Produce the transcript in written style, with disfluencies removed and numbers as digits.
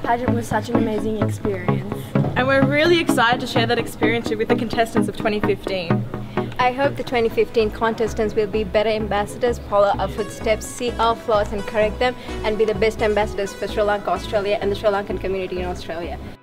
pageant was such an amazing experience. And we're really excited to share that experience with the contestants of 2015. I hope the 2015 contestants will be better ambassadors, follow our footsteps, see our flaws and correct them, and be the best ambassadors for Sri Lanka Australia and the Sri Lankan community in Australia.